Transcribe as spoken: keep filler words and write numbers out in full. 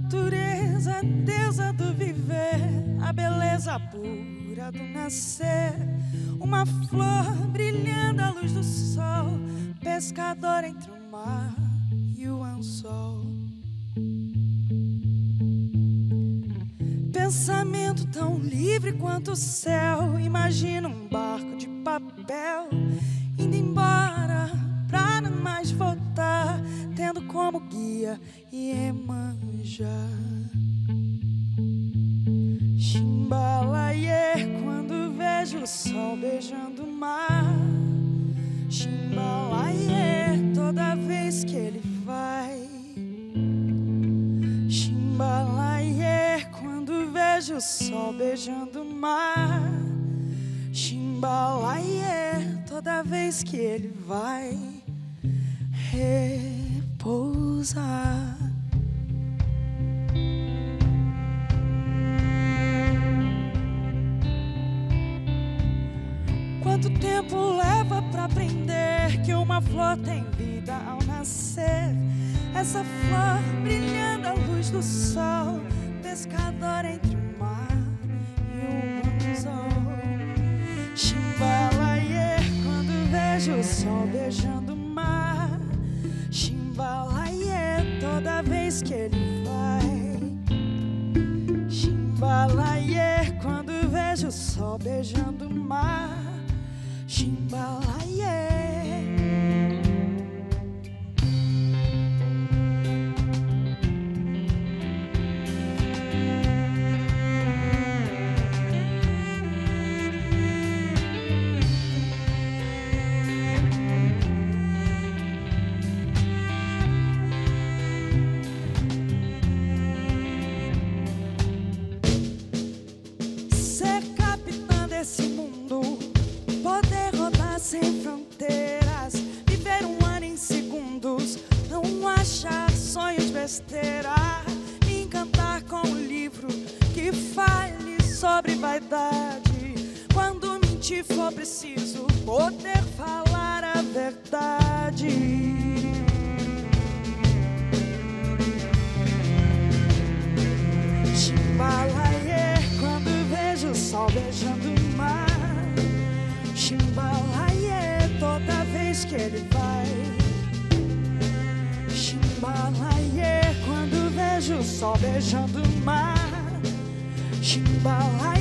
natureza, deusa do viver, a beleza pura do nascer, uma flor brilhando à luz do sol, pescador entre o mar e o anzol. Pensamento tão livre quanto o céu, imagina um barco de papel indo embora pra não mais voltar, tendo como guia Iemanjá. Chimbalaie, quando vejo o sol beijando o mar. Chimbalaie, toda vez que ele vai. Chimbalaie, quando vejo o sol beijando o mar. Chimbalaie, toda vez que ele vai repousar. Quanto tempo leva pra aprender que uma flor tem vida ao nascer? Essa flor brilhando à luz do sol, pescador entre o mar e o anzol. Chimbalaie, quando vejo o sol beijando o mar. Chimbalaie, toda vez que ele vai. Chimbalaie, quando vejo o sol beijando o mar. Chimbalaie. Ser capitã desse mundo, poder rodar sem fronteiras, viver um ano em segundos, não achar sonhos besteira, me encantar com um livro que fale sobre vaidade. Quando mentir for preciso, poder falar a verdade. Chimbalaie, quando vejo o sol beijando o mar. Chimbalaie, toda vez que ele vai. Chimbalaie, quando vejo o sol beijando o mar. Chimbalaie.